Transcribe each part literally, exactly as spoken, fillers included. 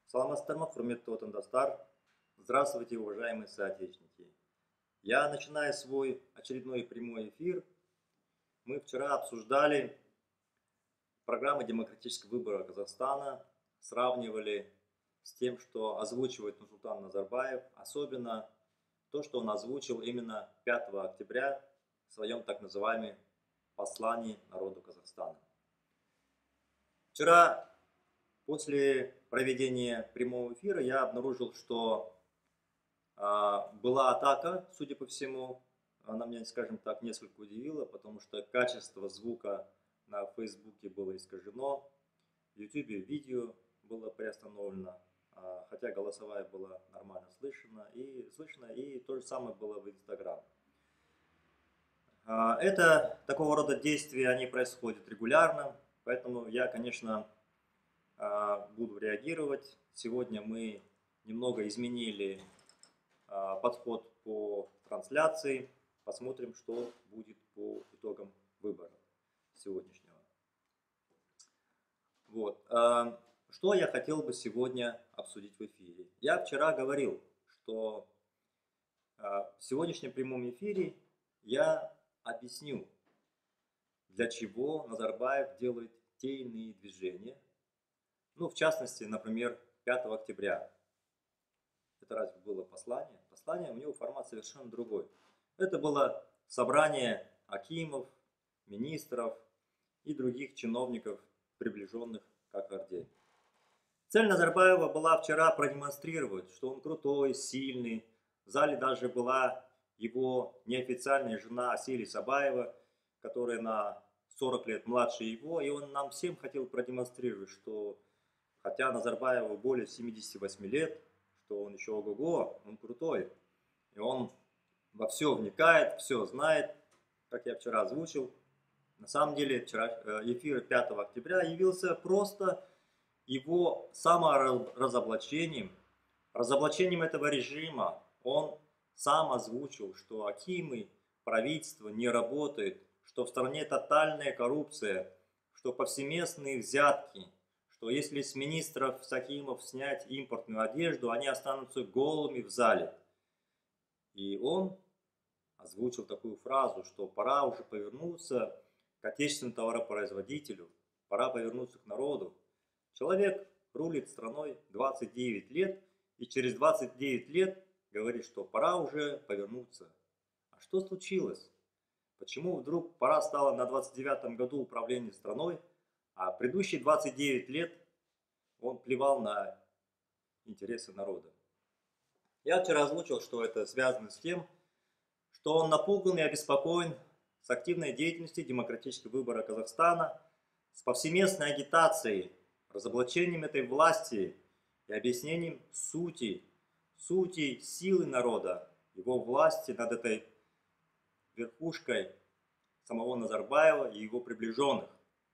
Саламатсыздарма, құрметті отандастар. Здравствуйте, уважаемые соотечественники. Я начинаю свой очередной прямой эфир. Мы вчера обсуждали программу демократического выбора Казахстана, сравнивали с тем, что озвучивает Нурсултан Назарбаев, особенно то, что он озвучил именно пятого октября в своем так называемом послании народу Казахстана. Вчера, после проведения прямого эфира, я обнаружил, что а, была атака, судя по всему. Она меня, скажем так, несколько удивила, потому что качество звука на Фейсбуке было искажено, в Ютубе видео было приостановлено, а, хотя голосовая была нормально слышно, и, слышно, и то же самое было в Инстаграм. А, это такого рода действия, они происходят регулярно, поэтому я, конечно, буду реагировать. Сегодня мы немного изменили подход по трансляции. Посмотрим, что будет по итогам выбора сегодняшнего. Вот. Что я хотел бы сегодня обсудить в эфире. Я вчера говорил, что в сегодняшнем прямом эфире я объясню, для чего Назарбаев делает те или иные движения. Ну, в частности, например, пятого октября. Это разве было послание? Послание, у него формат совершенно другой. Это было собрание акимов, министров и других чиновников, приближенных к Орде. Цель Назарбаева была вчера продемонстрировать, что он крутой, сильный. В зале даже была его неофициальная жена Асели Сабаева, которая на сорок лет младше его. И он нам всем хотел продемонстрировать, что хотя Назарбаеву более семидесяти восьми лет, что он еще ого-го, он крутой. И он во все вникает, все знает, как я вчера озвучил. На самом деле вчера эфир пятого октября явился просто его саморазоблачением, разоблачением этого режима. Он сам озвучил, что акимы, правительство не работает, что в стране тотальная коррупция, что повсеместные взятки, что если с министров, с акимов снять импортную одежду, они останутся голыми в зале. И он озвучил такую фразу, что пора уже повернуться к отечественному товаропроизводителю, пора повернуться к народу. Человек рулит страной двадцать девять лет, и через двадцать девять лет говорит, что пора уже повернуться. А что случилось? Почему вдруг пора стало на двадцать девятом году управления страной, а предыдущие двадцать девять лет он плевал на интересы народа? Я вчера озвучил, что это связано с тем, что он напуган и обеспокоен с активной деятельностью демократического выбора Казахстана, с повсеместной агитацией, разоблачением этой власти и объяснением сути, сути силы народа, его власти над этой верхушкой самого Назарбаева и его приближенных.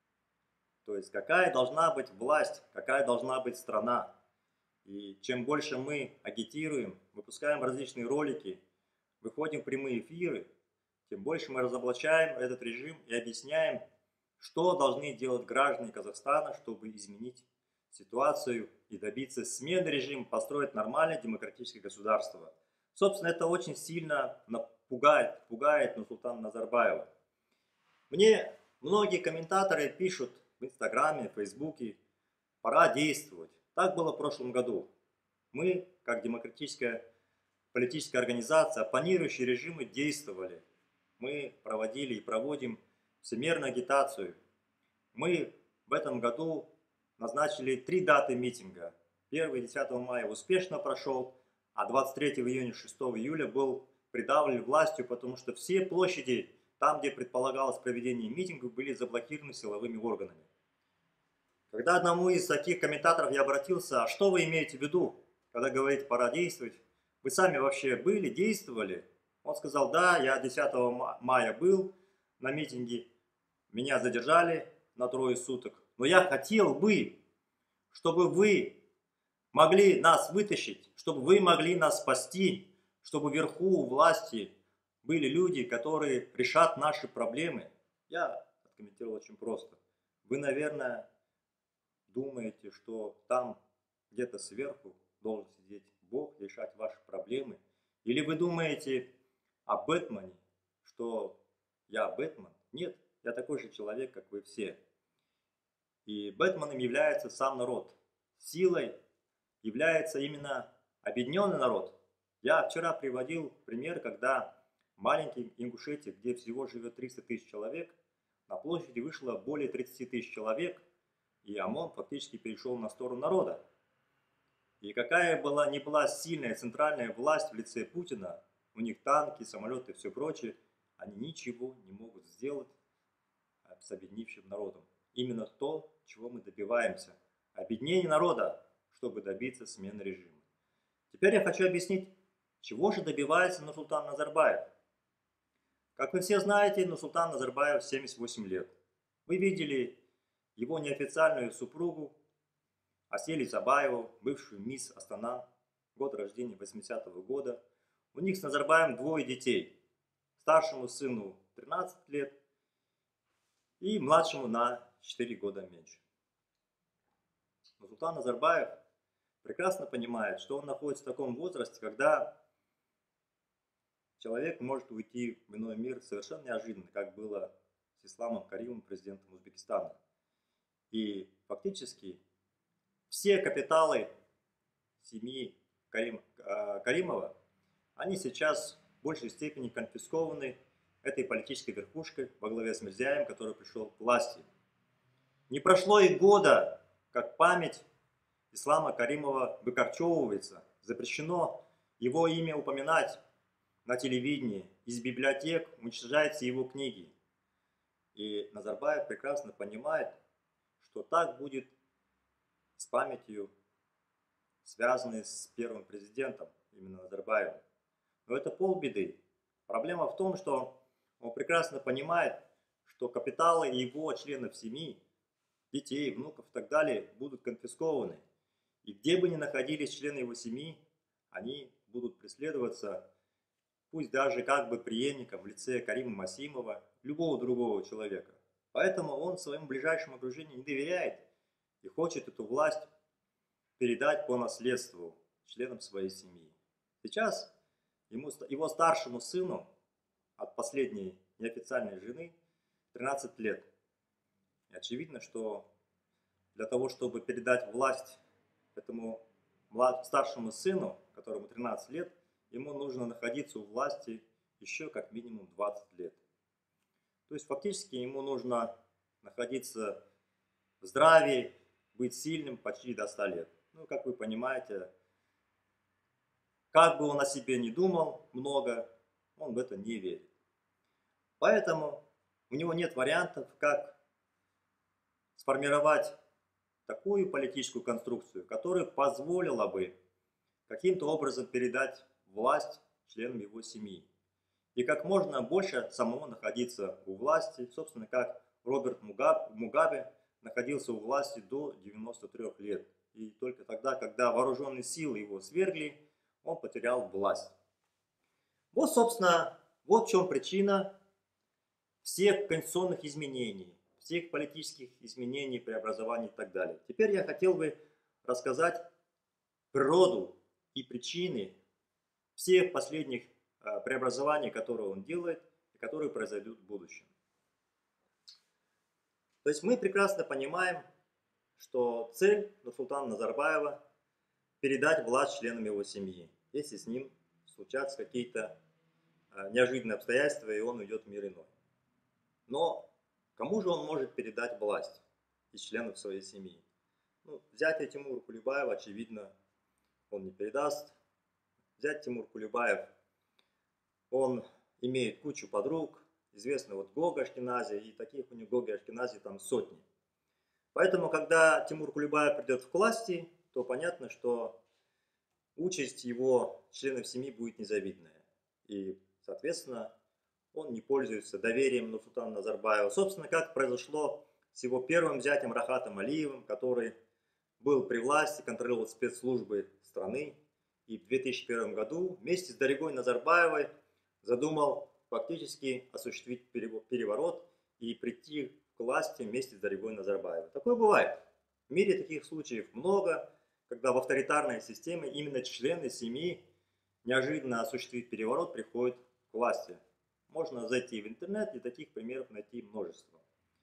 То есть какая должна быть власть, какая должна быть страна. И чем больше мы агитируем, выпускаем различные ролики, выходим в прямые эфиры, тем больше мы разоблачаем этот режим и объясняем, что должны делать граждане Казахстана, чтобы изменить ситуацию и добиться смены режима, построить нормальное демократическое государство. Собственно, это очень сильно пугает, пугает Нурсултана Назарбаева. Мне многие комментаторы пишут в Инстаграме, в Фейсбуке: пора действовать. Так было в прошлом году. Мы, как демократическая политическая организация, оппонирующие режимы, действовали. Мы проводили и проводим всемирную агитацию. Мы в этом году назначили три даты митинга. первый и десятого мая успешно прошел, а двадцать третьего июня и шестого июля был придавлен властью, потому что все площади, там, где предполагалось проведение митингов, были заблокированы силовыми органами. Когда одному из таких комментаторов я обратился: а что вы имеете в виду, когда говорите пора действовать? Вы сами вообще были, действовали? Он сказал: да, я десятого мая был на митинге, меня задержали на трое суток, но я хотел бы, чтобы вы могли нас вытащить, чтобы вы могли нас спасти, чтобы вверху у власти были люди, которые решат наши проблемы. Я откомментировал очень просто. Вы, наверное, думаете, что там где-то сверху должен сидеть Бог, решать ваши проблемы? Или вы думаете о Бэтмене, что я Бэтмен? Нет, я такой же человек, как вы все. И Бэтменом является сам народ. Силой является именно объединенный народ. Я вчера приводил пример, когда в маленькой Ингушетии, где всего живет триста тысяч человек, на площади вышло более тридцати тысяч человек, и ОМОН фактически перешел на сторону народа. И какая была, не была сильная центральная власть в лице Путина, у них танки, самолеты и все прочее, они ничего не могут сделать с объединившим народом. Именно то, чего мы добиваемся. Объединение народа, чтобы добиться смены режима. Теперь я хочу объяснить, чего же добивается Нурсултан Назарбаев. Как вы все знаете, Нурсултан Назарбаев семьдесят восемь лет. Вы видели его неофициальную супругу Асели Забаеву, бывшую мисс Астана, год рождения восьмидесятого года. У них с Назарбаевым двое детей. Старшему сыну тринадцать лет и младшему на четыре года меньше. Нурсултан Назарбаев прекрасно понимает, что он находится в таком возрасте, когда человек может уйти в иной мир совершенно неожиданно, как было с Исламом Каримовым, президентом Узбекистана. И фактически все капиталы семьи Карим, Каримова, они сейчас в большей степени конфискованы этой политической верхушкой во главе с Мирзияевым, который пришел к власти. Не прошло и года, как память Ислама Каримова выкорчевывается. Запрещено его имя упоминать на телевидении, из библиотек уничтожаются его книги. И Назарбаев прекрасно понимает, что так будет с памятью, связанной с первым президентом, именно Назарбаевым. Но это полбеды. Проблема в том, что он прекрасно понимает, что капиталы его членов семьи, детей, внуков и так далее будут конфискованы. И где бы ни находились члены его семьи, они будут преследоваться, пусть даже как бы преемником в лице Карима Масимова, любого другого человека. Поэтому он своему ближайшему окружению не доверяет и хочет эту власть передать по наследству членам своей семьи. Сейчас ему, его старшему сыну от последней неофициальной жены тринадцать лет. И очевидно, что для того, чтобы передать власть этому старшему сыну, которому тринадцать лет, ему нужно находиться у власти еще как минимум двадцать лет. То есть фактически ему нужно находиться в здравии, быть сильным почти до ста лет. Ну, как вы понимаете, как бы он о себе не думал много, он в это не верит. Поэтому у него нет вариантов, как сформировать такую политическую конструкцию, которая позволила бы каким-то образом передать власть членам его семьи. И как можно больше самому находиться у власти, собственно, как Роберт Мугабе находился у власти до девяноста трёх лет. И только тогда, когда вооруженные силы его свергли, он потерял власть. Вот, собственно, вот в чем причина всех конституционных изменений, всех политических изменений, преобразований и так далее. Теперь я хотел бы рассказать природу и причины всех последних э, преобразований, которые он делает и которые произойдут в будущем. То есть мы прекрасно понимаем, что цель Нурсултана Назарбаева – передать власть членам его семьи, если с ним случатся какие-то э, неожиданные обстоятельства, и он уйдет в мир иной. Но кому же он может передать власть из членов своей семьи? Ну, взятие Тимура Кулебаева, очевидно, он не передаст. Взять Тимур Кулебаев, он имеет кучу подруг, известный вот Гога Ашкенази, и таких у него Гога Ашкенази там сотни. Поэтому, когда Тимур Кулебаев придет к власти, то понятно, что участь его членов семьи будет незавидная. И, соответственно, он не пользуется доверием Нурсултана Назарбаева. Собственно, как произошло с его первым зятем Рахатом Алиевым, который был при власти, контролировал спецслужбы страны. И в две тысячи первом году вместе с Даригой Назарбаевой задумал фактически осуществить переворот и прийти к власти вместе с Даригой Назарбаевой. Такое бывает. В мире таких случаев много. когда в авторитарной системе именно члены семьи, неожиданно осуществив переворот, приходят к власти. Можно зайти в интернет и таких примеров найти множество.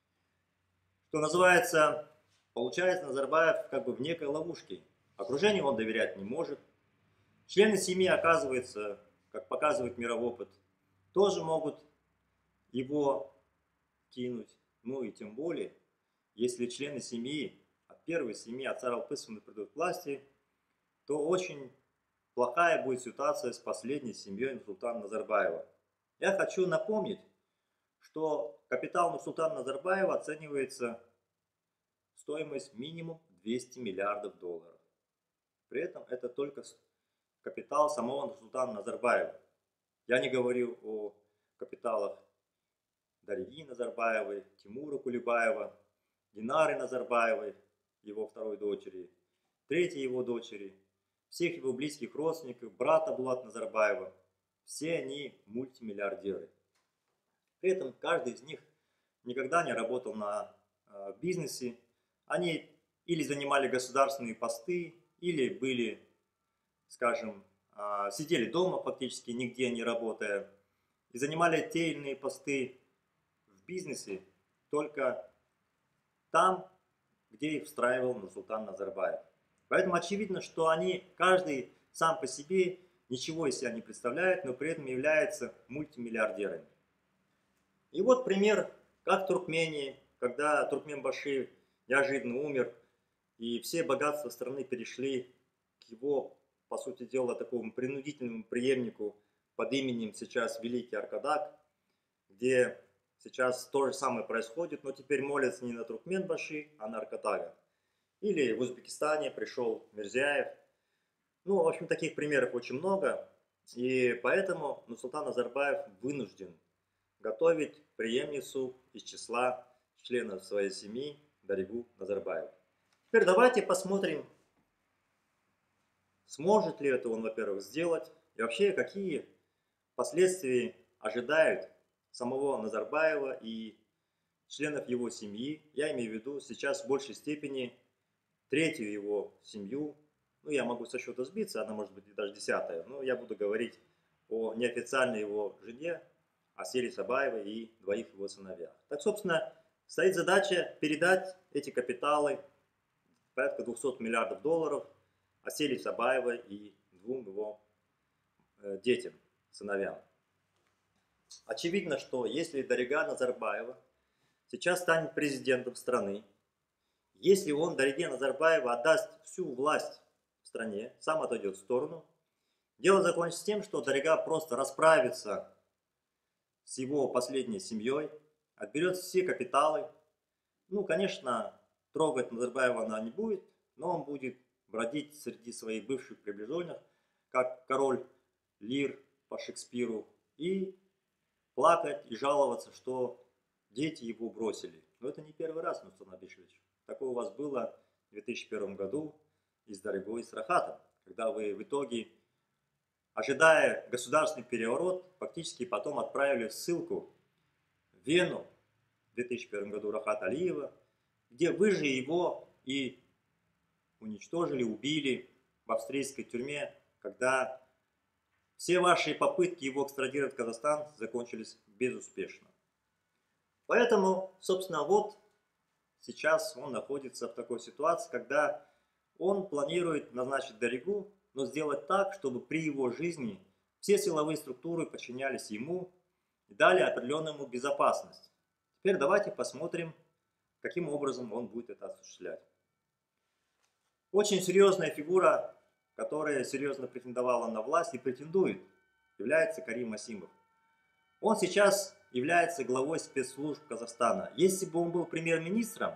Что называется, получается Назарбаев как бы в некой ловушке. Окружению он доверять не может. Члены семьи, оказывается, как показывает мировой опыт, тоже могут его кинуть. Ну и тем более, если члены семьи, от первой семьи отца Ралпысовны придут к власти, то очень плохая будет ситуация с последней семьей Нурсултана Назарбаева. Я хочу напомнить, что капитал Нурсултана Назарбаева оценивается в стоимость минимум двести миллиардов долларов. При этом это только капитал самого Нурсултана Назарбаева. Я не говорю о капиталах Дариги Назарбаевой, Тимура Кулебаева, Динары Назарбаевой, его второй дочери, третьей его дочери, всех его близких родственников, брата Булата Назарбаева. Все они мультимиллиардеры. При этом каждый из них никогда не работал на э, бизнесе. Они или занимали государственные посты, или были, скажем, э, сидели дома фактически, нигде не работая, и занимали те или иные посты в бизнесе только там, где их встраивал Нурсултан Назарбаев. Поэтому очевидно, что они, каждый сам по себе, ничего из себя не представляет, но при этом является мультимиллиардерами. И вот пример, как в Туркмении, когда Туркменбаши неожиданно умер, и все богатства страны перешли к его, по сути дела, такому принудительному преемнику под именем сейчас Великий Аркадак, где сейчас то же самое происходит, но теперь молятся не на Туркменбаши, а на Аркадага. Или в Узбекистане пришел Мирзияев. Ну, в общем, таких примеров очень много, и поэтому Нурсултан Назарбаев вынужден готовить преемницу из числа членов своей семьи Даригу Назарбаеву. Теперь давайте посмотрим, сможет ли это он, во-первых, сделать, и вообще какие последствия ожидают самого Назарбаева и членов его семьи. Я имею в виду сейчас в большей степени третью его семью. Ну, я могу со счета сбиться, она может быть и даже десятая, но я буду говорить о неофициальной его жене, Аселе Сабаевой и двоих его сыновьях. Так, собственно, стоит задача передать эти капиталы, порядка двухсот миллиардов долларов, Аселе Сабаевой и двум его э, детям, сыновьям. Очевидно, что если Дарига Назарбаева сейчас станет президентом страны, если он, Дариге Назарбаева, отдаст всю власть в стране, сам отойдет в сторону, дело закончится тем, что Дарига просто расправится с его последней семьей, отберет все капиталы. Ну, конечно, трогать Назарбаева она не будет, но он будет бродить среди своих бывших приближенных, как король Лир по Шекспиру, и плакать и жаловаться, что дети его бросили. Но это не первый раз, Нурсултан Абишевич. Такое у вас было в две тысячи первом году и с Даригой, и с Рахатом, когда вы в итоге, ожидая государственный переворот, фактически потом отправили в ссылку в Вену в две тысячи первом году Рахата Алиева, где вы же его и уничтожили, убили в австрийской тюрьме, когда все ваши попытки его экстрадировать в Казахстан закончились безуспешно. Поэтому, собственно, вот сейчас он находится в такой ситуации, когда он планирует назначить Даригу, но сделать так, чтобы при его жизни все силовые структуры подчинялись ему и дали определенную безопасность. Теперь давайте посмотрим, каким образом он будет это осуществлять. Очень серьезная фигура, которая серьезно претендовала на власть и претендует, является Карим Асимов. Он сейчас является главой спецслужб Казахстана. Если бы он был премьер-министром,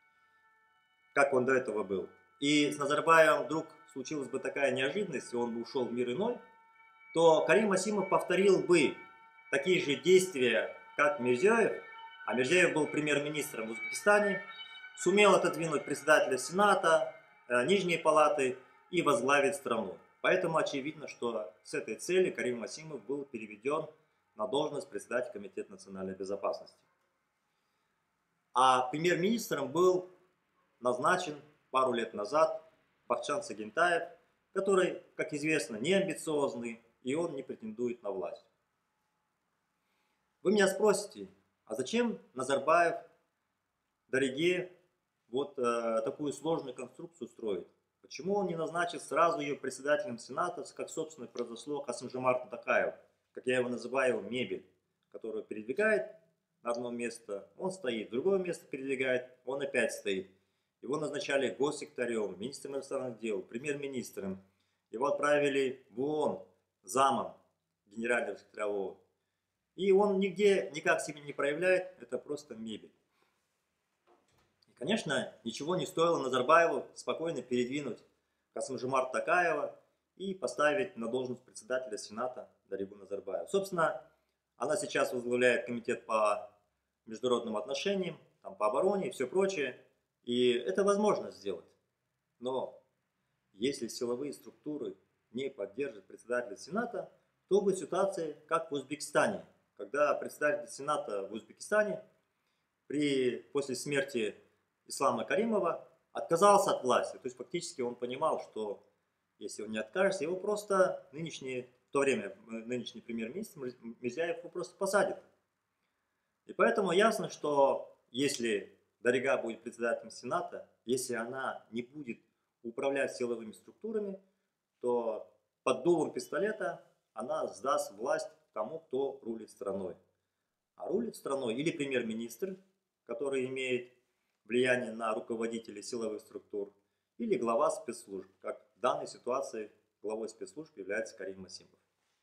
как он до этого был, и с Назарбаевым вдруг случилась бы такая неожиданность, и он бы ушел в мир иной, то Карим Асимов повторил бы такие же действия, как Мирзияев, а Мирзияев был премьер-министром в Узбекистане, сумел отодвинуть председателя Сената, э, Нижней палаты и возглавить страну. Поэтому очевидно, что с этой целью Карим Асимов был переведен на должность председателя Комитета национальной безопасности. А премьер-министром был назначен пару лет назад Бахчан Сагентаев, который, как известно, не амбициозный, и он не претендует на власть. Вы меня спросите, а зачем Назарбаев Дариге вот э, такую сложную конструкцию строит? Почему он не назначит сразу ее председателем Сената, как, собственно, произошло Касым-Жомарт Токаев, как я его называю, мебель, которую передвигает на одно место, он стоит, в другое место передвигает, он опять стоит. Его назначали госсекретарем, министром иностранных дел, премьер-министром. Его отправили в ООН замом генерального секретаря ООН. И он нигде никак себя не проявляет, это просто мебель. И, конечно, ничего не стоило Назарбаеву спокойно передвинуть Касым-Жомарт Токаева и поставить на должность председателя Сената Даригу Назарбаеву. Собственно, она сейчас возглавляет комитет по международным отношениям, там, по обороне и все прочее. И это возможно сделать. Но если силовые структуры не поддержат председателя Сената, то будет ситуация, как в Узбекистане. Когда председатель Сената в Узбекистане при, после смерти Ислама Каримова отказался от власти. То есть фактически он понимал, что если он не откажется, его просто нынешний, в то время нынешний премьер-министр Мирзиёев его просто посадит. И поэтому ясно, что если Дарига будет председателем Сената, если она не будет управлять силовыми структурами, то под дулом пистолета она сдаст власть тому, кто рулит страной. А рулит страной или премьер-министр, который имеет влияние на руководителей силовых структур, или глава спецслужб, как в данной ситуации главой спецслужб является Карим Масимов.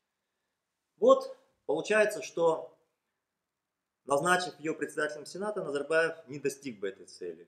Вот получается, что назначив ее председателем Сената, Назарбаев не достиг бы этой цели.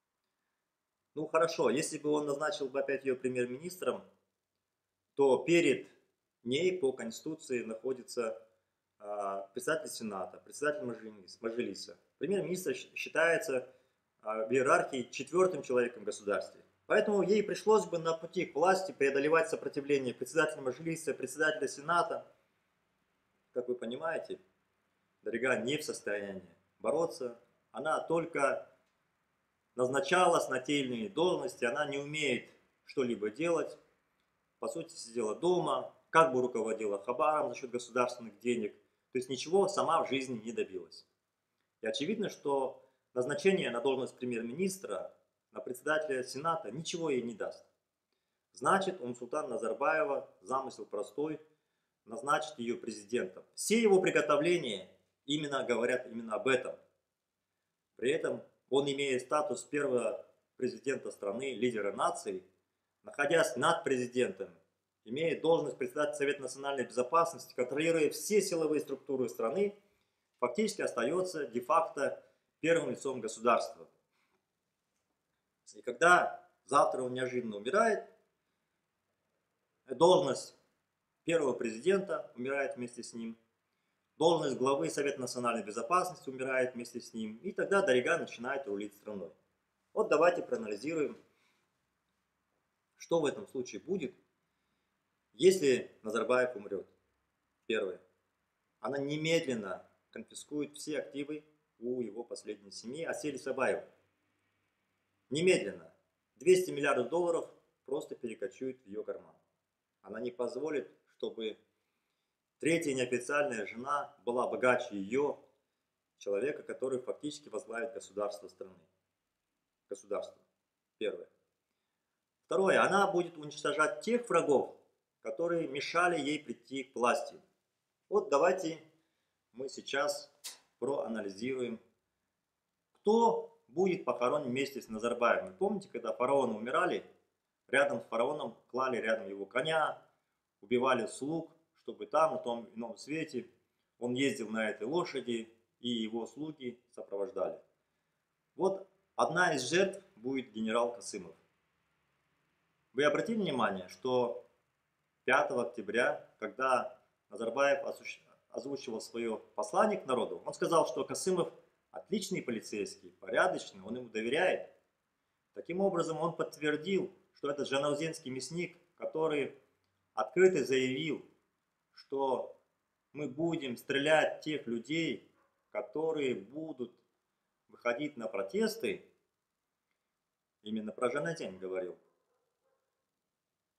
Ну хорошо, если бы он назначил бы опять ее премьер-министром, то перед ней по Конституции находится э, председатель Сената, председатель Мажилиса. Премьер-министр считается э, в иерархии четвертым человеком в государстве. Поэтому ей пришлось бы на пути к власти преодолевать сопротивление председателя Мажилиса, председателя Сената. Как вы понимаете, Дарига не в состоянии бороться. Она только назначалась на те или иные должности, она не умеет что-либо делать. По сути, сидела дома, как бы руководила Хабаром за счет государственных денег. То есть ничего сама в жизни не добилась. И очевидно, что назначение на должность премьер-министра, на председателя Сената ничего ей не даст. Значит, у Нурсултана Назарбаева замысел простой – назначить ее президентом. Все его приготовления именно говорят именно об этом. При этом он, имея статус первого президента страны, лидера нации, находясь над президентом, имеет должность председателя Совета национальной безопасности, контролируя все силовые структуры страны, фактически остается де-факто первым лицом государства. И когда завтра он неожиданно умирает, должность первого президента умирает вместе с ним, должность главы Совета национальной безопасности умирает вместе с ним, и тогда Дарига начинает рулить страной. Вот давайте проанализируем, что в этом случае будет, если Назарбаев умрет. Первое. Она немедленно конфискует все активы у его последней семьи, Асели Сабаева. Немедленно. двести миллиардов долларов просто перекочует в ее карман. Она не позволит, чтобы третья неофициальная жена была богаче ее, человека, который фактически возглавит государство страны. Государство. Первое. Второе. Она будет уничтожать тех врагов, которые мешали ей прийти к власти. Вот давайте мы сейчас проанализируем, кто будет похоронен вместе с Назарбаевым. Помните, когда фараоны умирали, рядом с фараоном клали рядом его коня, убивали слуг, чтобы там, на том ином свете, он ездил на этой лошади, и его слуги сопровождали. Вот одна из жертв будет генерал Касымов. Вы обратили внимание, что пятого октября, когда Назарбаев озвучивал свое послание к народу, он сказал, что Касымов отличный полицейский, порядочный, он ему доверяет. Таким образом, он подтвердил, что этот жанаузенский мясник, который открыто заявил, что мы будем стрелять тех людей, которые будут выходить на протесты, именно про Жаназин говорил,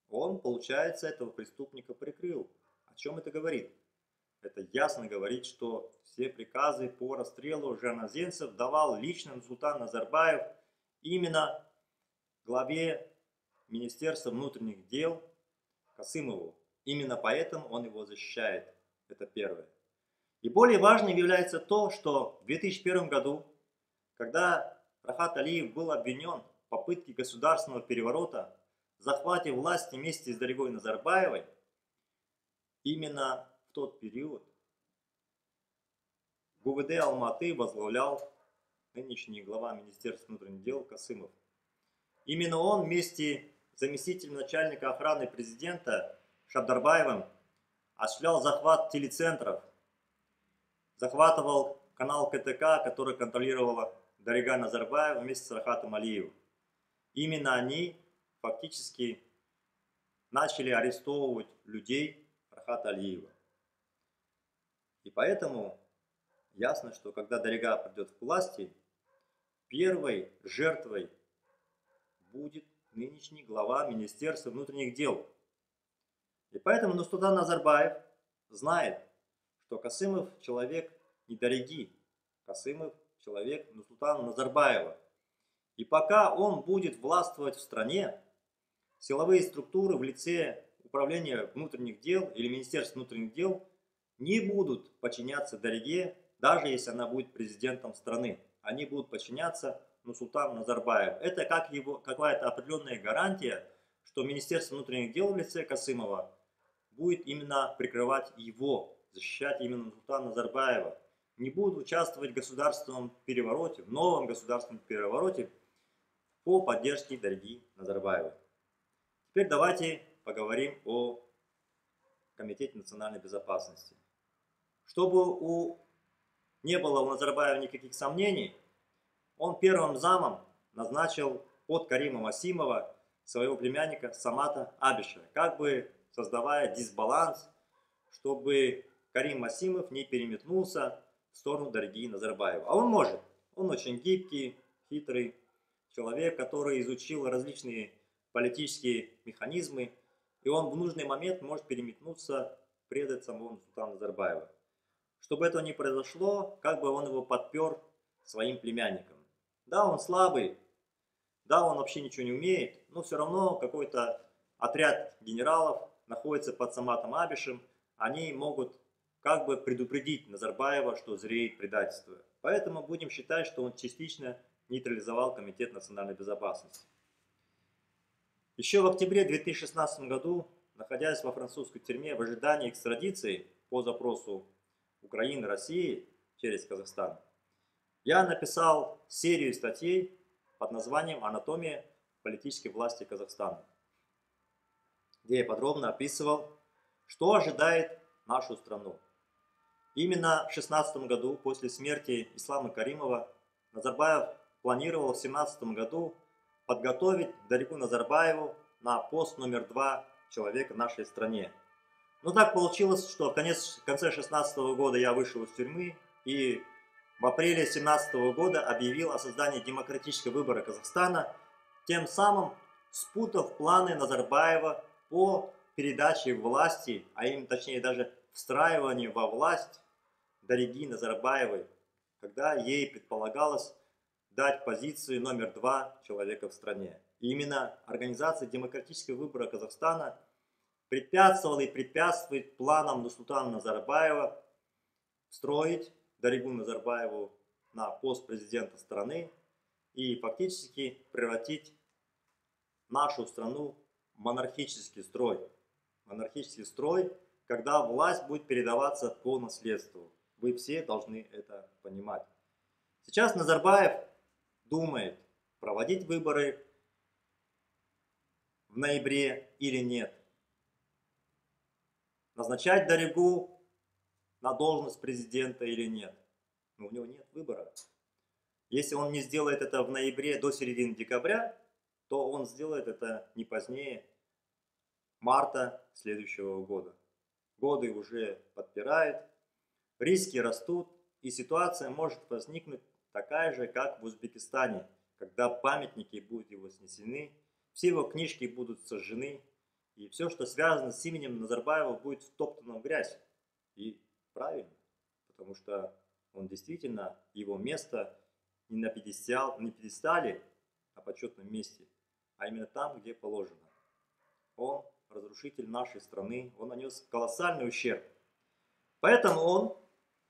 Он, получается, этого преступника прикрыл. О чем это говорит? Это ясно говорит, что все приказы по расстрелу жирноземцев давал лично Нурсултан Назарбаев именно главе Министерства внутренних дел Касымову. Именно поэтому он его защищает. Это первое. И более важным является то, что в две тысячи первом году, когда Рахат Алиев был обвинен в попытке государственного переворота, захвате власти вместе с Даригой Назарбаевой, именно в тот период ГУВД Алматы возглавлял нынешний глава Министерства внутренних дел Касымов. Именно он вместе с заместителем начальника охраны президента Шабдарбаевым осуществлял захват телецентров, захватывал канал ка тэ ка, который контролировала Дарига Назарбаева вместе с Рахатом Алиевым. Именно они фактически начали арестовывать людей Рахата Алиева. И поэтому ясно, что когда Дарига придет к власти, первой жертвой будет нынешний глава Министерства внутренних дел. И поэтому Нурсултан Назарбаев знает, что Касымов человек не Дариги, Касымов человек Нурсултана Назарбаева. И пока он будет властвовать в стране, силовые структуры в лице Управления внутренних дел или Министерства внутренних дел не будут подчиняться Дариге, даже если она будет президентом страны. Они будут подчиняться Нурсултану Назарбаеву. Это как его какая-то определенная гарантия, что Министерство внутренних дел в лице Касымова будет именно прикрывать его, защищать именно Нурсултана Назарбаева. Не будут участвовать в государственном перевороте, в новом государственном перевороте по поддержке Дариги Назарбаевой. Теперь давайте поговорим о Комитете национальной безопасности. Чтобы у, не было у Назарбаева никаких сомнений, он первым замом назначил под Карима Асимова своего племянника Самата Абиша, как бы создавая дисбаланс, чтобы Карим Асимов не переметнулся в сторону Дариги Назарбаева. А он может. Он очень гибкий, хитрый человек, который изучил различные политические механизмы, и он в нужный момент может переметнуться, предать самого Нурсултана Назарбаева. Чтобы этого не произошло, как бы он его подпер своим племянником. Да, он слабый, да, он вообще ничего не умеет, но все равно какой-то отряд генералов находится под Саматом Абишем, они могут как бы предупредить Назарбаева, что зреет предательство. Поэтому будем считать, что он частично нейтрализовал Комитет национальной безопасности. Еще в октябре две тысячи шестнадцатом году, находясь во французской тюрьме в ожидании экстрадиции по запросу Украины, России через Казахстан, я написал серию статей под названием «Анатомия политической власти Казахстана», где я подробно описывал, что ожидает нашу страну. Именно в две тысячи шестнадцатом году, после смерти Ислама Каримова, Назарбаев планировал в две тысячи семнадцатом году подготовить Даригу Назарбаеву на пост номер два человека в нашей стране. Но так получилось, что в конце две тысячи шестнадцатого года я вышел из тюрьмы и в апреле две тысячи семнадцатого года объявил о создании демократического выбора Казахстана, тем самым спутав планы Назарбаева по передаче власти, а им точнее даже встраиванию во власть Дариги Назарбаевой, когда ей предполагалось дать позицию номер два человека в стране. И именно организация демократического выбора Казахстана препятствовала и препятствует планам Нурсултана Назарбаева строить Даригу Назарбаеву на пост президента страны и фактически превратить нашу страну в монархический строй. Монархический строй, когда власть будет передаваться по наследству. Вы все должны это понимать. Сейчас Назарбаев думает, проводить выборы в ноябре или нет. Назначать Даригу на должность президента или нет. Но у него нет выбора. Если он не сделает это в ноябре до середины декабря, то он сделает это не позднее марта следующего года. Годы уже подпирают, риски растут, и ситуация может возникнуть такая же, как в Узбекистане, когда памятники будут его снесены, все его книжки будут сожжены, И все, что связано с именем Назарбаева, будет втоптано в грязь. И правильно, потому что он действительно, его место не на пьедестале, не пьедестале, на почетном месте, а именно там, где положено. Он разрушитель нашей страны, он нанес колоссальный ущерб. Поэтому он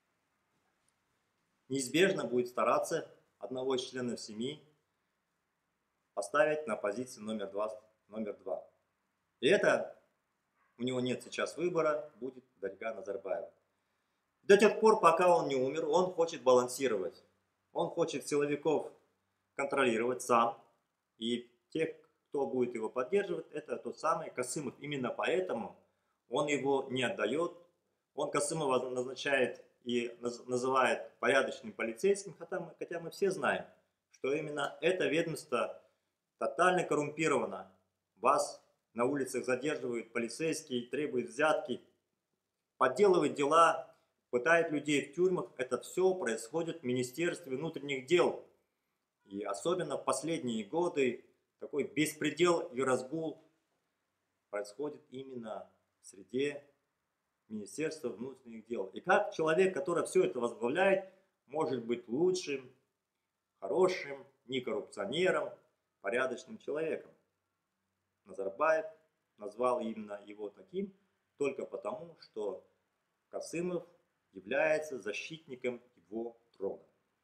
неизбежно будет стараться одного из членов семьи поставить на позицию номер два. Номер два. И это, у него нет сейчас выбора, будет Дарига Назарбаева. До тех пор, пока он не умер, он хочет балансировать. Он хочет силовиков контролировать сам. И тех, кто будет его поддерживать, это тот самый Касымов. Именно поэтому он его не отдает. Он Касымова назначает и называет порядочным полицейским, хотя мы, хотя мы все знаем, что именно это ведомство тотально коррумпировано. Вас на улицах задерживают полицейские, требуют взятки, подделывают дела, пытают людей в тюрьмах. Это все происходит в Министерстве внутренних дел. И особенно в последние годы такой беспредел и разгул происходит именно в среде Министерства внутренних дел. И как человек, который все это возглавляет, может быть лучшим, хорошим, не коррупционером, порядочным человеком? Назарбаев назвал именно его таким только потому, что Касымов является защитником его трона.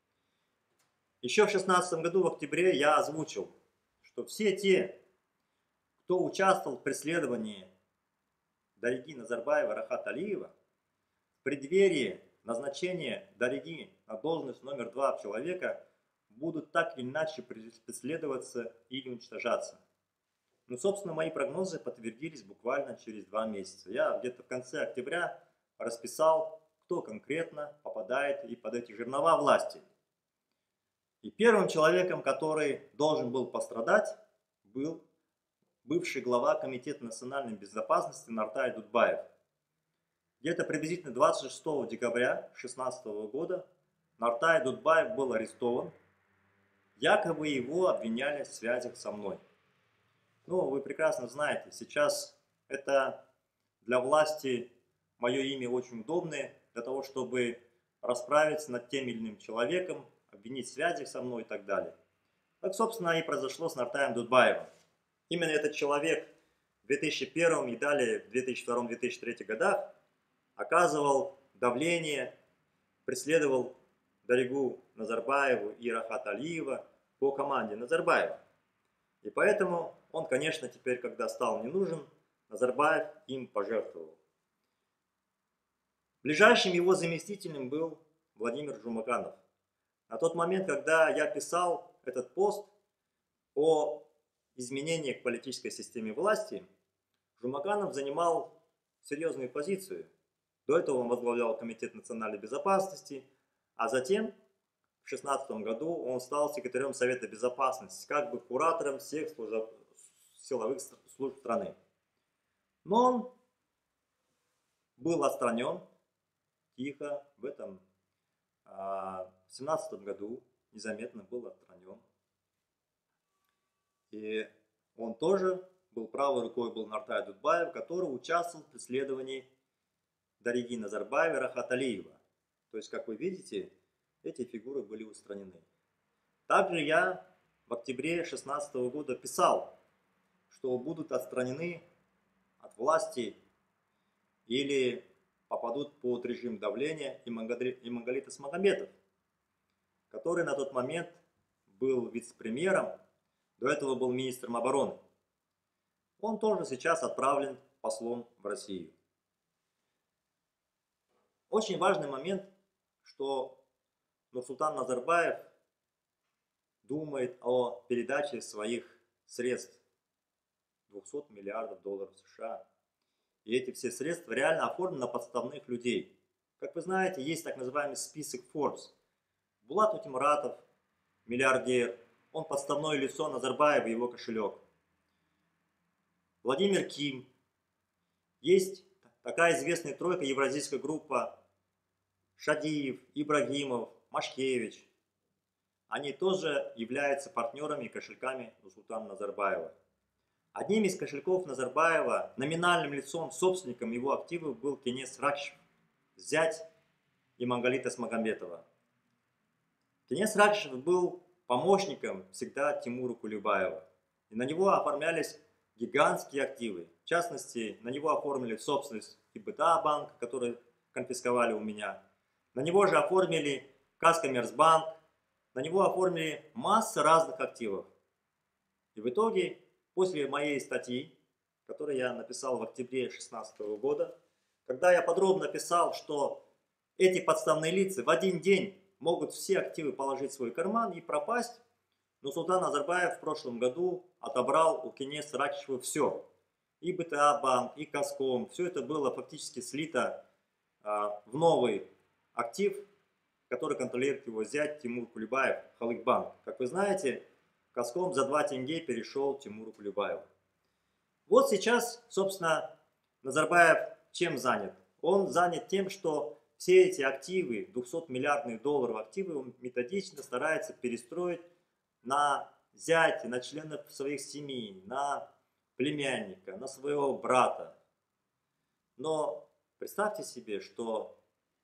Еще в две тысячи шестнадцатом году, в октябре, я озвучил, что все те, кто участвовал в преследовании Дариги Назарбаева, Рахата Алиева, в преддверии назначения Дариги на должность номер два человека будут так или иначе преследоваться или уничтожаться. Ну, собственно, мои прогнозы подтвердились буквально через два месяца. Я где-то в конце октября расписал, кто конкретно попадает и под эти жернова власти. И первым человеком, который должен был пострадать, был бывший глава Комитета национальной безопасности Нартай Дудбаев. Где-то приблизительно двадцать шестого декабря две тысячи шестнадцатого года Нартай Дудбаев был арестован. Якобы его обвиняли в связях со мной. Ну, вы прекрасно знаете, сейчас это для власти мое имя очень удобное, для того, чтобы расправиться над тем или иным человеком, обвинить в связях со мной и так далее. Так, собственно, и произошло с Нартаем Дудбаевым. Именно этот человек в две тысячи первом и далее в две тысячи втором — две тысячи третьем годах оказывал давление, преследовал Даригу Назарбаеву и Рахата Алиева по команде Назарбаева. И поэтому он, конечно, теперь, когда стал не нужен, Назарбаев им пожертвовал. Ближайшим его заместителем был Владимир Жумаканов. На тот момент, когда я писал этот пост о изменениях в политической системе власти, Жумаканов занимал серьезную позицию. До этого он возглавлял Комитет национальной безопасности, а затем в две тысячи шестнадцатом году он стал секретарем Совета безопасности, как бы куратором всех служб, силовых служб страны. Но он был отстранен тихо в этом а, в две тысячи семнадцатом году, незаметно был отстранен. И он тоже был правой рукой был Нартай Дудбаев, который участвовал в преследовании Дариги Назарбаева и Рахата Алиева. То есть, как вы видите, эти фигуры были устранены. Также я в октябре две тысячи шестнадцатого года писал, что будут отстранены от власти или попадут под режим давления Имангалит Исмагамбетов, который на тот момент был вице-премьером, до этого был министром обороны. Он тоже сейчас отправлен послом в Россию. Очень важный момент, что Нурсултан Назарбаев думает о передаче своих средств, двухсот миллиардов долларов США. И эти все средства реально оформлены на подставных людей. Как вы знаете, есть так называемый список Forbes. Булат Утимуратов, миллиардер, он подставное лицо Назарбаева и его кошелек. Владимир Ким. Есть такая известная тройка, евразийская группа: Шадиев, Ибрагимов, Машкевич. Они тоже являются партнерами и кошельками Нурсултана Назарбаева. Одним из кошельков Назарбаева, номинальным лицом, собственником его активов был Кенес Ракишев, зять Имангалита Смагамбетова. Кенес Ракишев был помощником всегда Тимура Кулебаева. И на него оформлялись гигантские активы. В частности, на него оформили собственность и ИБТА банк, который конфисковали у меня. На него же оформили Казкоммерцбанк. На него оформили масса разных активов. И в итоге, после моей статьи, которую я написал в октябре две тысячи шестнадцатого года, когда я подробно писал, что эти подставные лица в один день могут все активы положить в свой карман и пропасть, но Султан Назарбаев в прошлом году отобрал у Кенеса Ракишева все. И ИБТА банк, и Казком, все это было фактически слито а, в новый актив, который контролирует его зять Тимур Кулебаев, Халык-банк. Как вы знаете, Казком за два тенге перешел Тимуру Кулебаеву. Вот сейчас, собственно, Назарбаев чем занят? Он занят тем, что все эти активы, двухсотмиллиардных долларов активы, он методично старается перестроить на зятя, на членов своих семей, на племянника, на своего брата. Но представьте себе, что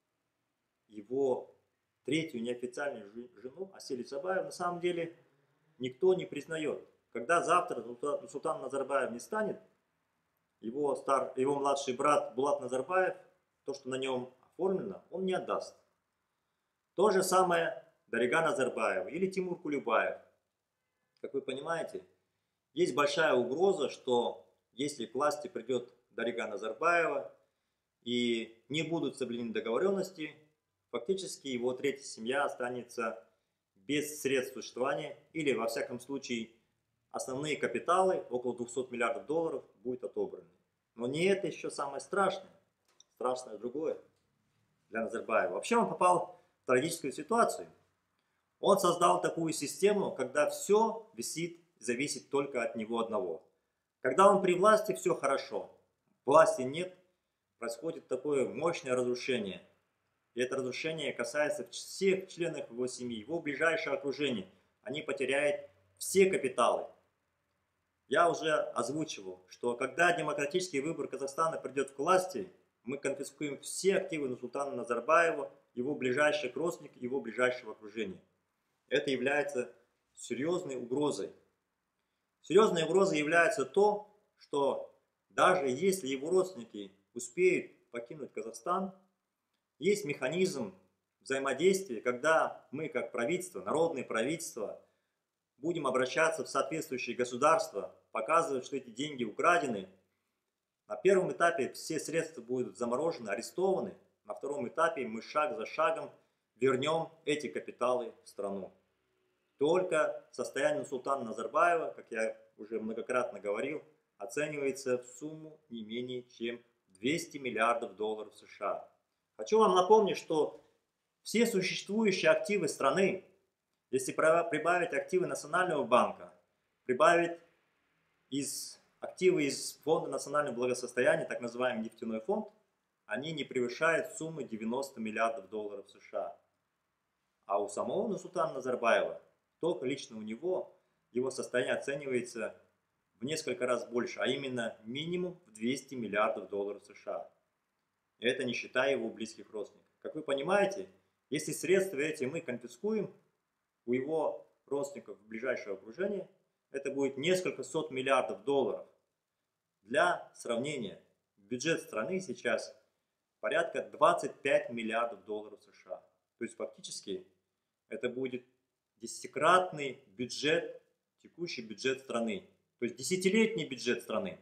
его третью неофициальную жену, Асель Исабаеву, на самом деле никто не признает. Когда завтра Султан Назарбаев не станет, его, стар, его младший брат Булат Назарбаев, то, что на нем оформлено, он не отдаст. То же самое Дарига Назарбаева или Тимур Кулебаев. Как вы понимаете, есть большая угроза, что если к власти придет Дарига Назарбаева и не будут соблюдены договоренности, фактически его третья семья останется без средств существования или, во всяком случае, основные капиталы, около двухсот миллиардов долларов, будут отобраны. Но не это еще самое страшное. Страшное другое для Назарбаева. Вообще он попал в трагическую ситуацию. Он создал такую систему, когда все висит, зависит только от него одного. Когда он при власти, все хорошо. Власти нет, происходит такое мощное разрушение. И это разрушение касается всех членов его семьи, его ближайшего окружения. Они потеряют все капиталы. Я уже озвучивал, что когда демократический выбор Казахстана придет к власти, мы конфискуем все активы Нурсултана Назарбаева, его ближайших родственников, его ближайшего окружения. Это является серьезной угрозой. Серьезной угрозой является то, что даже если его родственники успеют покинуть Казахстан, есть механизм взаимодействия, когда мы, как правительство, народное правительство, будем обращаться в соответствующие государства, показывать, что эти деньги украдены. На первом этапе все средства будут заморожены, арестованы. На втором этапе мы шаг за шагом вернем эти капиталы в страну. Только состояние Султана Назарбаева, как я уже многократно говорил, оценивается в сумму не менее чем двести миллиардов долларов США. Хочу вам напомнить, что все существующие активы страны, если прибавить активы Национального банка, прибавить из активы из Фонда национального благосостояния, так называемый нефтяной фонд, они не превышают суммы девяноста миллиардов долларов США. А у самого Нурсултана Назарбаева, только лично у него, его состояние оценивается в несколько раз больше, а именно минимум в двести миллиардов долларов США. И это не считая его близких родственников. Как вы понимаете, если средства эти мы конфискуем у его родственников в ближайшее окружение, это будет несколько сот миллиардов долларов. Для сравнения, бюджет страны сейчас порядка двадцати пяти миллиардов долларов США. То есть фактически это будет десятикратный бюджет, текущий бюджет страны. То есть десятилетний бюджет страны.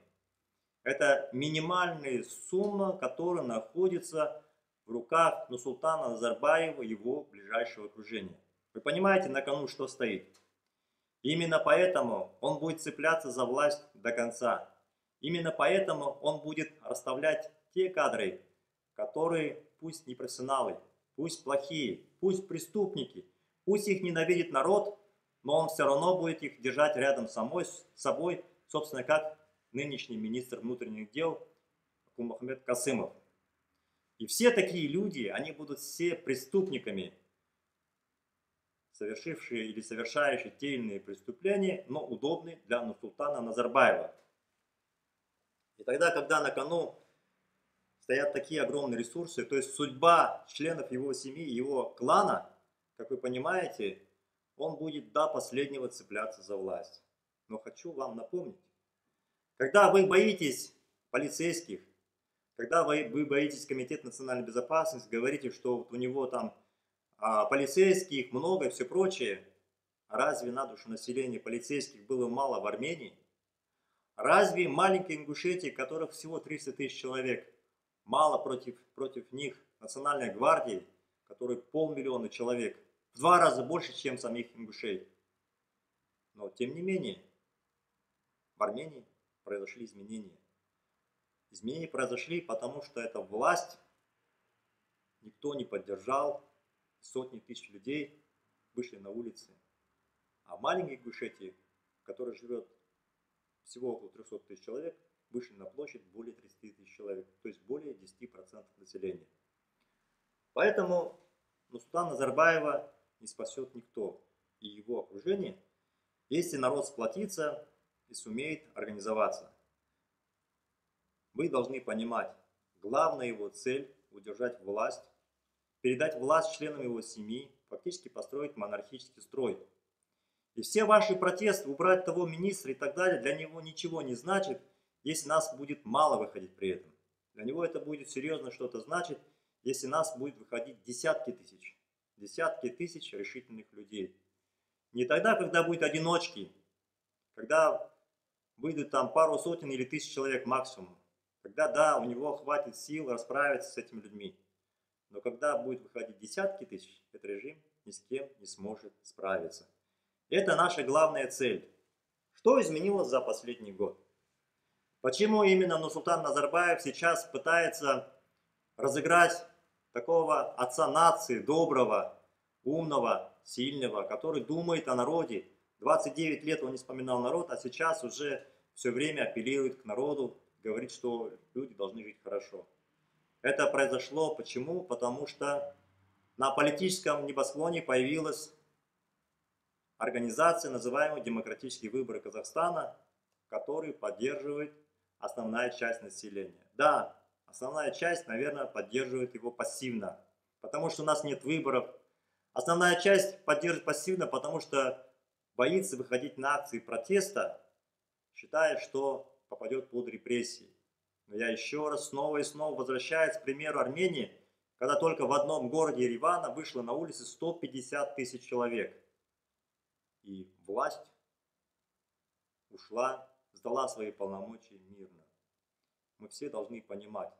Это минимальная сумма, которая находится в руках Нурсултана Назарбаева и его ближайшего окружения. Вы понимаете, на кону что стоит? Именно поэтому он будет цепляться за власть до конца. Именно поэтому он будет расставлять те кадры, которые пусть не профессионалы, пусть плохие, пусть преступники, пусть их ненавидит народ, но он все равно будет их держать рядом с собой, собственно, как нынешний министр внутренних дел Акулмухамед Касымов. И все такие люди, они будут все преступниками, совершившие или совершающие те или иные преступления, но удобные для Нурсултана Назарбаева. тогда, когда на кону стоят такие огромные ресурсы, то есть судьба членов его семьи, его клана, как вы понимаете, он будет до последнего цепляться за власть. Но хочу вам напомнить, когда вы боитесь полицейских, когда вы, вы боитесь Комитета национальной безопасности, говорите, что вот у него там а, полицейских много и все прочее, разве на душу населения полицейских было мало в Армении? Разве маленькой Ингушетии, которых всего триста тысяч человек, мало против, против них Национальной гвардии, которой полмиллиона человек, в два раза больше, чем самих ингушей? Но тем не менее, в Армении произошли изменения. Изменения произошли, потому что эта власть никто не поддержал, сотни тысяч людей вышли на улицы. А в маленькой Ингушетии, в которой живет всего около трёхсот тысяч человек, вышли на площадь более тридцати тысяч человек, то есть более десяти процентов населения. Поэтому Нурсултана Назарбаева не спасет никто и его окружение, если народ сплотится и сумеет организоваться. Вы должны понимать, главная его цель – удержать власть, передать власть членам его семьи, фактически построить монархический строй. И все ваши протесты, убрать того министра и так далее, для него ничего не значит, если нас будет мало выходить при этом. Для него это будет серьезно что-то значить, если нас будет выходить десятки тысяч, десятки тысяч решительных людей. Не тогда, когда будут одиночки, когда выйдет там пару сотен или тысяч человек максимум. Тогда, да, у него хватит сил расправиться с этими людьми. Но когда будет выходить десятки тысяч, этот режим ни с кем не сможет справиться. Это наша главная цель. Что изменилось за последний год? Почему именно Нурсултан Назарбаев сейчас пытается разыграть такого отца нации, доброго, умного, сильного, который думает о народе? двадцать девять лет он не вспоминал народ, а сейчас уже все время апеллирует к народу, говорит, что люди должны жить хорошо. Это произошло почему? Потому что на политическом небосклоне появилась организация, называемая «Демократические выборы Казахстана», который поддерживает основная часть населения. Да, основная часть, наверное, поддерживает его пассивно, потому что у нас нет выборов. Основная часть поддерживает пассивно, потому что боится выходить на акции протеста, считая, что попадет под репрессии. Но я еще раз снова и снова возвращаюсь к примеру Армении, когда только в одном городе Еревана вышло на улицы сто пятьдесят тысяч человек. И власть ушла, сдала свои полномочия мирно. Мы все должны понимать,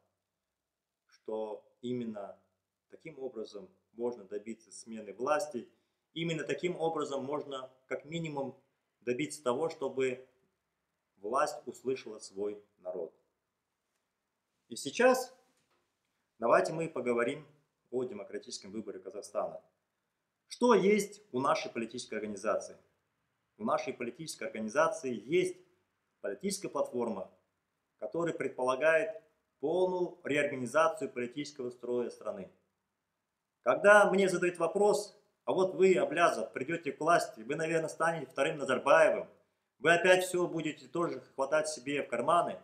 что именно таким образом можно добиться смены власти, именно таким образом можно как минимум добиться того, чтобы власть услышала свой народ. И сейчас давайте мы поговорим о демократическом выборе Казахстана. Что есть у нашей политической организации? У нашей политической организации есть политическая платформа, которая предполагает полную реорганизацию политического строя страны. Когда мне задают вопрос, а вот вы, Аблязов, придете к власти, вы, наверное, станете вторым Назарбаевым, вы опять все будете тоже хватать себе в карманы.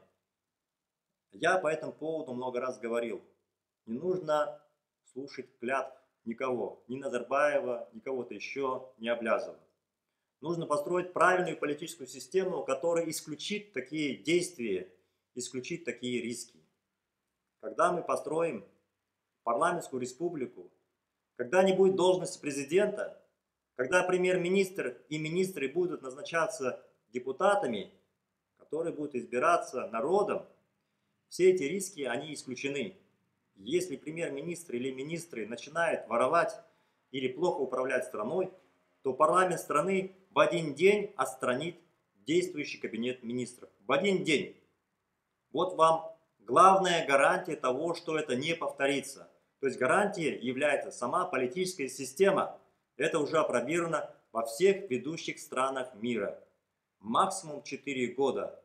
Я по этому поводу много раз говорил, не нужно слушать клятв никого, ни Назарбаева, ни кого-то еще, ни Аблязова. Нужно построить правильную политическую систему, которая исключит такие действия, исключит такие риски. Когда мы построим парламентскую республику, когда не будет должности президента, когда премьер-министр и министры будут назначаться депутатами, которые будут избираться народом, все эти риски, они исключены. Если премьер-министр или министры начинают воровать или плохо управлять страной, то парламент страны в один день отстранит действующий кабинет министров. В один день. Вот вам главная гарантия того, что это не повторится. То есть гарантией является сама политическая система. Это уже опробировано во всех ведущих странах мира. Максимум четыре года,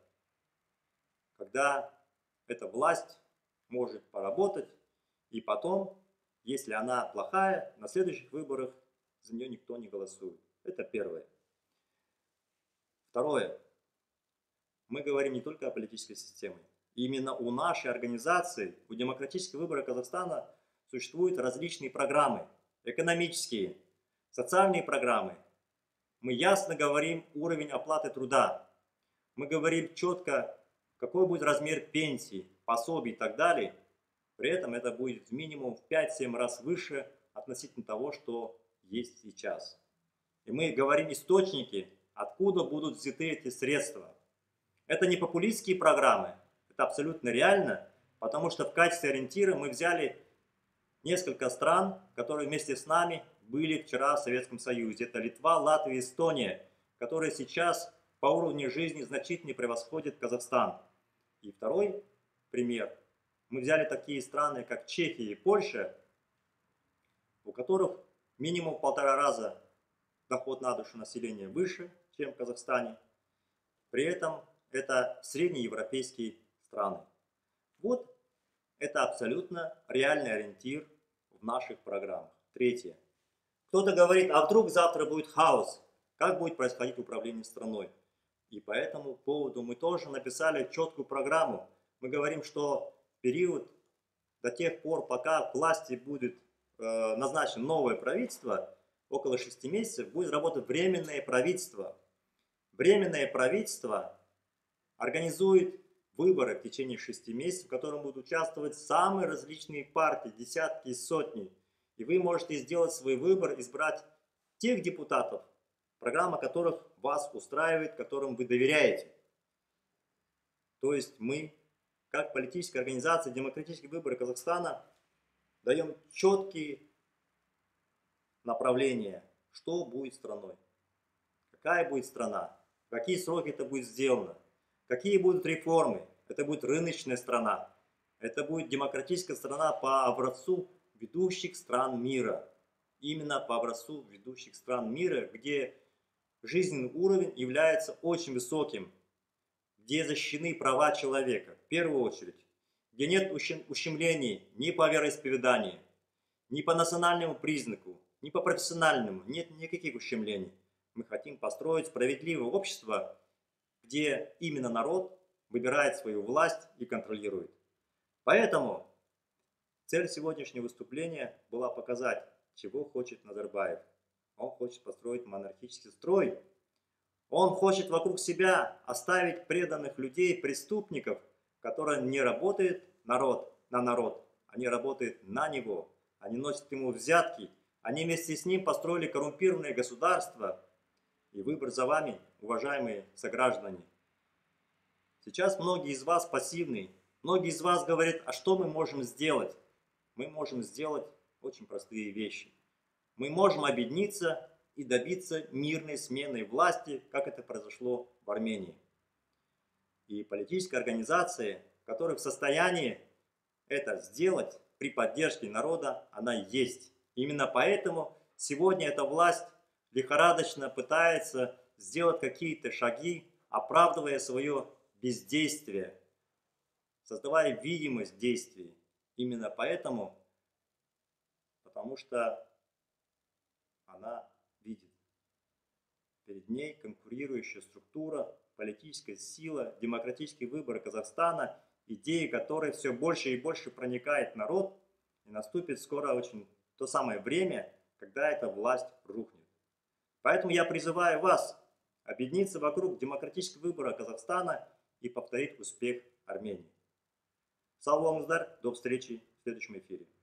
когда эта власть может поработать, и потом, если она плохая, на следующих выборах за нее никто не голосует. Это первое. Второе. Мы говорим не только о политической системе, Именно у нашей организации, у Демократического выбора Казахстана, существуют различные программы, экономические, социальные программы. Мы ясно говорим уровень оплаты труда. Мы говорим четко, какой будет размер пенсии, пособий и так далее. При этом это будет минимум в пять-семь раз выше относительно того, что есть сейчас. И мы говорим источники, откуда будут взяты эти средства. Это не популистские программы, это абсолютно реально, потому что в качестве ориентира мы взяли несколько стран, которые вместе с нами были вчера в Советском Союзе. Это Литва, Латвия, Эстония, которые сейчас по уровню жизни значительно превосходят Казахстан. И второй пример. Мы взяли такие страны, как Чехия и Польша, у которых минимум в полтора раза доход на душу населения выше, чем в Казахстане. При этом это среднеевропейские страны. Вот это абсолютно реальный ориентир в наших программах. Третье. Кто-то говорит, а вдруг завтра будет хаос, как будет происходить управление страной? И по этому поводу мы тоже написали четкую программу. Мы говорим, что в период до тех пор, пока в власти будет э, назначено новое правительство, около шести месяцев, будет работать временное правительство. Временное правительство организует выборы в течение шести месяцев, в котором будут участвовать самые различные партии, десятки и сотни. И вы можете сделать свой выбор, избрать тех депутатов, программа которых вас устраивает, которым вы доверяете. То есть мы, как политическая организация «Демократические выборы Казахстана», даем четкие направления, что будет страной, какая будет страна, в какие сроки это будет сделано, какие будут реформы. Это будет рыночная страна, это будет демократическая страна по образцу ведущих стран мира. Именно по образцу ведущих стран мира, где жизненный уровень является очень высоким, где защищены права человека, в первую очередь, где нет ущемлений ни по вероисповеданию, ни по национальному признаку, ни по профессиональному, нет никаких ущемлений. Мы хотим построить справедливое общество, где именно народ выбирает свою власть и контролирует. Поэтому цель сегодняшнего выступления была показать, чего хочет Назарбаев. Он хочет построить монархический строй. Он хочет вокруг себя оставить преданных людей, преступников, которые не работают народ, на народ, они работают на него, они носят ему взятки, они вместе с ним построили коррумпированное государство. И выбор за вами, уважаемые сограждане. Сейчас многие из вас пассивны, многие из вас говорят, а что мы можем сделать? Мы можем сделать очень простые вещи. Мы можем объединиться и добиться мирной смены власти, как это произошло в Армении. И политическая организация, которая в состоянии это сделать при поддержке народа, она есть. Именно поэтому сегодня эта власть лихорадочно пытается сделать какие-то шаги, оправдывая свое бездействие, создавая видимость действий. Именно поэтому, потому что она видит. Перед ней конкурирующая структура, политическая сила, демократические выборы Казахстана, идеи, которые все больше и больше проникает в народ, и наступит скоро очень то самое время, когда эта власть рухнет. Поэтому я призываю вас объединиться вокруг демократического выбора Казахстана и повторить успех Армении. Сау болыңыздар, до встречи в следующем эфире.